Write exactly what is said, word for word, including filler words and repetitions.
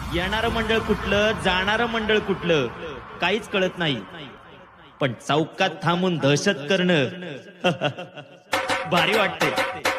येणारं मंडळ कुठलं, जाणारं मंडळ कुठलं, काहीच कळत नाही. पण चौकात थांबून दहशत करणं भारी वाटतंय.